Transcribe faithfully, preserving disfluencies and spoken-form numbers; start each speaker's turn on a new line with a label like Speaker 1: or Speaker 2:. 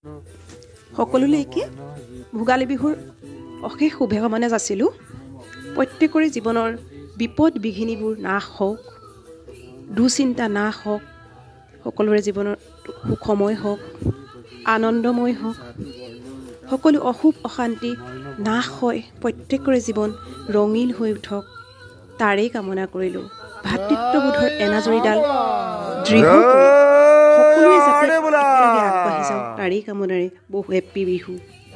Speaker 1: সকলোলৈকে ভোগালী বিহুৰ অশেষ শুভকামনা যাচিলোঁ। প্ৰত্যেকৰে জীৱনৰ বিপদ বিঘিনিবোৰ নাশ হওক, দুশ্চিন্তা নাশ হওক, সকলোৰে জীৱনৰ সুখময় হওক, আনন্দময় হওক, সকলো অশুভ অশান্তি নাশ হৈ প্ৰত্যেকৰে জীৱন ৰঙীন হৈ উঠক, তাৰেই কামনা কৰিলোঁ। ভাতৃত্ববোধৰ এনাজৰীডাল দৃঢ় কৰি সকলোৱে যাতে একেলগে আগবাঢ়ি যাওক, তাৰেই কামনাৰে বহু হেপ্পী বিহু।